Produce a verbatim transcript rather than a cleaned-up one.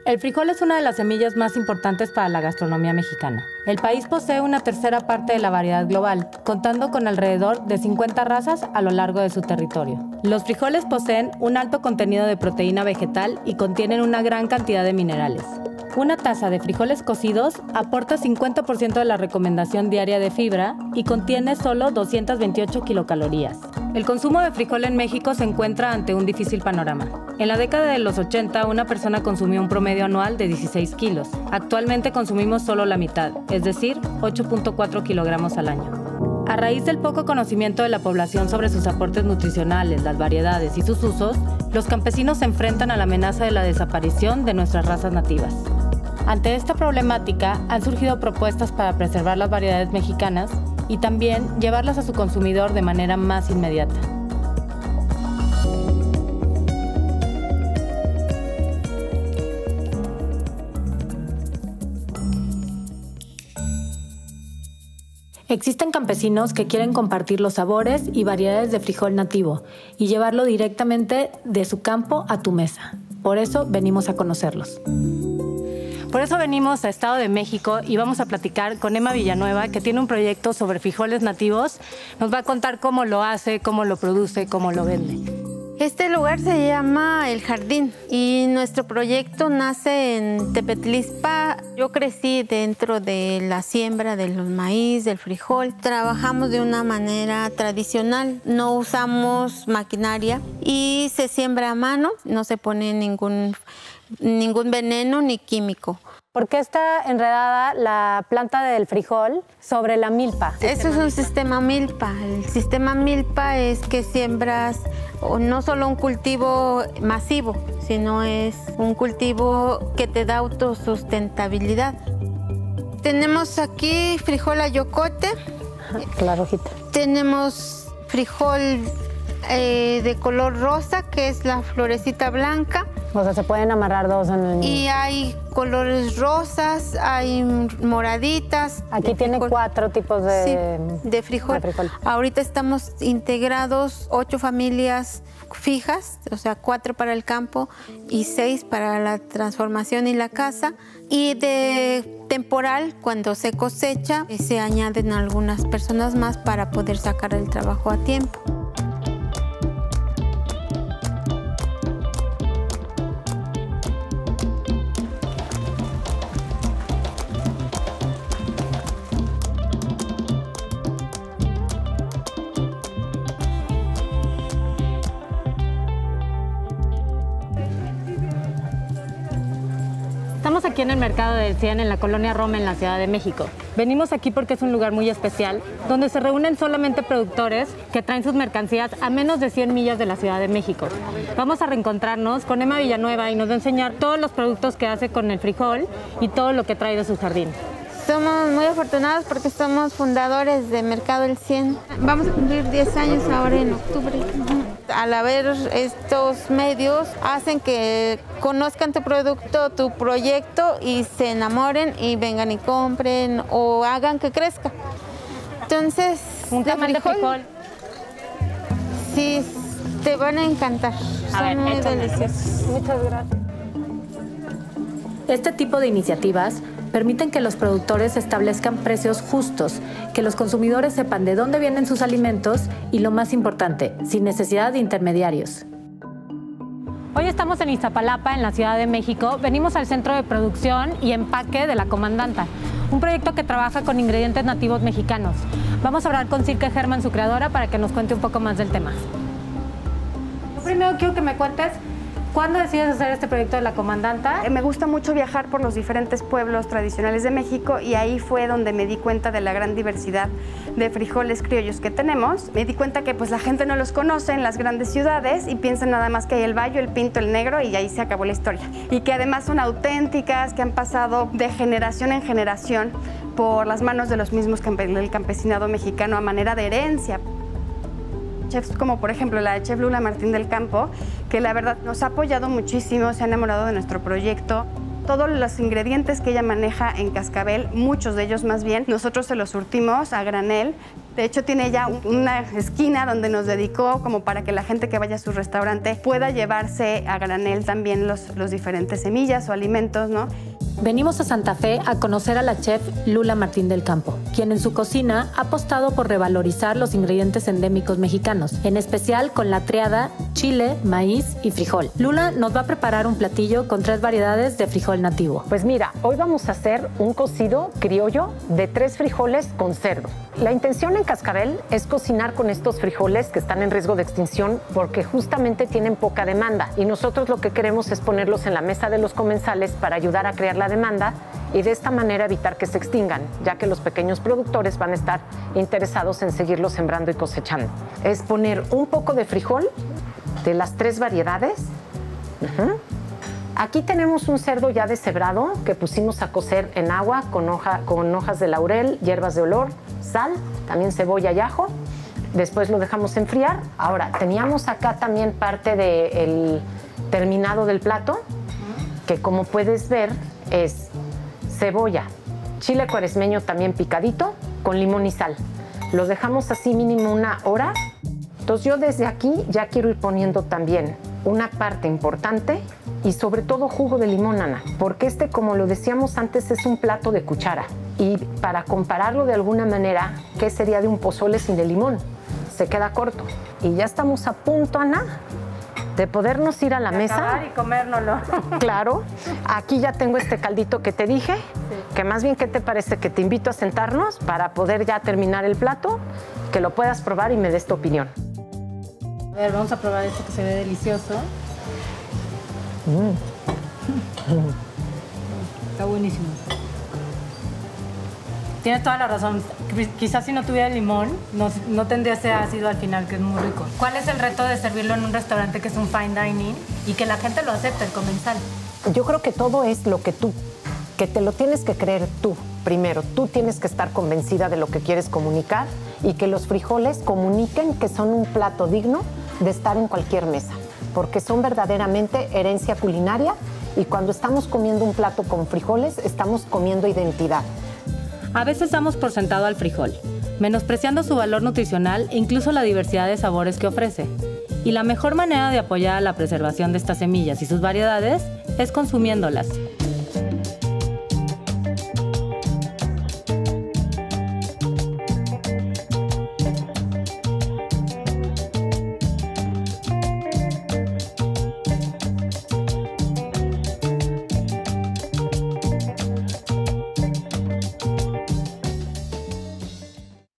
El frijol es una de las semillas más importantes para la gastronomía mexicana. El país posee una tercera parte de la variedad global, contando con alrededor de cincuenta razas a lo largo de su territorio. Los frijoles poseen un alto contenido de proteína vegetal y contienen una gran cantidad de minerales. Una taza de frijoles cocidos aporta cincuenta por ciento de la recomendación diaria de fibra y contiene solo doscientas veintiocho kilocalorías. El consumo de frijol en México se encuentra ante un difícil panorama. En la década de los ochenta, una persona consumió un promedio anual de dieciséis kilos. Actualmente consumimos solo la mitad, es decir, ocho punto cuatro kilogramos al año. A raíz del poco conocimiento de la población sobre sus aportes nutricionales, las variedades y sus usos, los campesinos se enfrentan a la amenaza de la desaparición de nuestras razas nativas. Ante esta problemática, han surgido propuestas para preservar las variedades mexicanas y también llevarlas a su consumidor de manera más inmediata. Existen campesinos que quieren compartir los sabores y variedades de frijol nativo y llevarlo directamente de su campo a tu mesa. Por eso venimos a conocerlos. Por eso venimos a Estado de México y vamos a platicar con Emma Villanueva, que tiene un proyecto sobre frijoles nativos. Nos va a contar cómo lo hace, cómo lo produce, cómo lo vende. Este lugar se llama El Jardín y nuestro proyecto nace en Tepetlispa. Yo crecí dentro de la siembra del maíz, del frijol. Trabajamos de una manera tradicional, no usamos maquinaria y se siembra a mano, no se pone ningún, ningún veneno ni químico. ¿Por qué está enredada la planta del frijol sobre la milpa? Eso es un sistema milpa. El sistema milpa es que siembras no solo un cultivo masivo, sino es un cultivo que te da autosustentabilidad. Tenemos aquí frijol ayocote. La rojita. Tenemos frijol eh, de color rosa, que es la florecita blanca. O sea, se pueden amarrar dos en el... Y hay colores rosas, hay moraditas. Aquí tiene frijol. Cuatro tipos de, sí, de, frijol. de frijol. Ahorita estamos integrados ocho familias fijas, o sea, cuatro para el campo y seis para la transformación y la casa. Y de temporal, cuando se cosecha, se añaden algunas personas más para poder sacar el trabajo a tiempo. Estamos aquí en el Mercado del Cien, en la Colonia Roma, en la Ciudad de México. Venimos aquí porque es un lugar muy especial, donde se reúnen solamente productores que traen sus mercancías a menos de cien millas de la Ciudad de México. Vamos a reencontrarnos con Emma Villanueva y nos va a enseñar todos los productos que hace con el frijol y todo lo que trae de su jardín. Somos muy afortunados porque somos fundadores de Mercado del Cien. Vamos a cumplir diez años ahora en octubre. Al haber estos medios, hacen que conozcan tu producto, tu proyecto y se enamoren y vengan y compren o hagan que crezca. Entonces, un tamal de frijol. Sí, te van a encantar. A Son ver, muy échame. deliciosos. Muchas gracias. Este tipo de iniciativas permiten que los productores establezcan precios justos, que los consumidores sepan de dónde vienen sus alimentos y, lo más importante, sin necesidad de intermediarios. Hoy estamos en Iztapalapa, en la Ciudad de México. Venimos al Centro de Producción y Empaque de La Comandanta, un proyecto que trabaja con ingredientes nativos mexicanos. Vamos a hablar con Silke Hermann, su creadora, para que nos cuente un poco más del tema. Primero quiero que me cuentes, ¿cuándo decides hacer este proyecto de La Comandanta? Me gusta mucho viajar por los diferentes pueblos tradicionales de México y ahí fue donde me di cuenta de la gran diversidad de frijoles criollos que tenemos. Me di cuenta que pues la gente no los conoce en las grandes ciudades y piensa nada más que hay el bayo, el pinto, el negro y ahí se acabó la historia. Y que además son auténticas, que han pasado de generación en generación por las manos de los mismos campe- del campesinado mexicano a manera de herencia. Chefs como por ejemplo la de Chef Lula Martín del Campo, que la verdad nos ha apoyado muchísimo, se ha enamorado de nuestro proyecto. Todos los ingredientes que ella maneja en cascabel, muchos de ellos más bien, nosotros se los surtimos a granel De hecho, tiene ya una esquina donde nos dedicó como para que la gente que vaya a su restaurante pueda llevarse a granel también los, los diferentes semillas o alimentos, ¿no? Venimos a Santa Fe a conocer a la chef Lula Martín del Campo, quien en su cocina ha apostado por revalorizar los ingredientes endémicos mexicanos, en especial con la triada chile, maíz y frijol. Lula nos va a preparar un platillo con tres variedades de frijol nativo. Pues mira, hoy vamos a hacer un cocido criollo de tres frijoles con cerdo. La intención en Cascabel es cocinar con estos frijoles que están en riesgo de extinción porque justamente tienen poca demanda y nosotros lo que queremos es ponerlos en la mesa de los comensales para ayudar a crear la demanda y de esta manera evitar que se extingan, ya que los pequeños productores van a estar interesados en seguirlos sembrando y cosechando. Es poner un poco de frijol de las tres variedades. Uh-huh. Aquí tenemos un cerdo ya deshebrado que pusimos a cocer en agua con, hoja, con hojas de laurel, hierbas de olor, sal, también cebolla y ajo. Después lo dejamos enfriar. Ahora, teníamos acá también parte del terminado del plato, que como puedes ver es cebolla, chile cuaresmeño también picadito, con limón y sal. Lo dejamos así mínimo una hora. Entonces yo desde aquí ya quiero ir poniendo también una parte importante y sobre todo jugo de limón, Ana, porque este, como lo decíamos antes, es un plato de cuchara. Y para compararlo de alguna manera, ¿qué sería de un pozole sin el limón? Se queda corto. Y ya estamos a punto, Ana, de podernos ir a la de mesa. Acabar y comérnoslo. Claro. Aquí ya tengo este caldito que te dije, sí. Que más bien, ¿qué te parece? Que te invito a sentarnos para poder ya terminar el plato, que lo puedas probar y me des tu opinión. A ver, vamos a probar esto que se ve delicioso. Mm. Está buenísimo. Tienes toda la razón. Quizás si no tuviera limón, no, no tendría ese ácido al final, que es muy rico. ¿Cuál es el reto de servirlo en un restaurante que es un fine dining y que la gente lo acepte, el comensal? Yo creo que todo es lo que tú, que te lo tienes que creer tú primero. Tú tienes que estar convencida de lo que quieres comunicar y que los frijoles comuniquen que son un plato digno de estar en cualquier mesa, porque son verdaderamente herencia culinaria y cuando estamos comiendo un plato con frijoles, estamos comiendo identidad. A veces damos por sentado al frijol, menospreciando su valor nutricional e incluso la diversidad de sabores que ofrece. Y la mejor manera de apoyar a la preservación de estas semillas y sus variedades es consumiéndolas.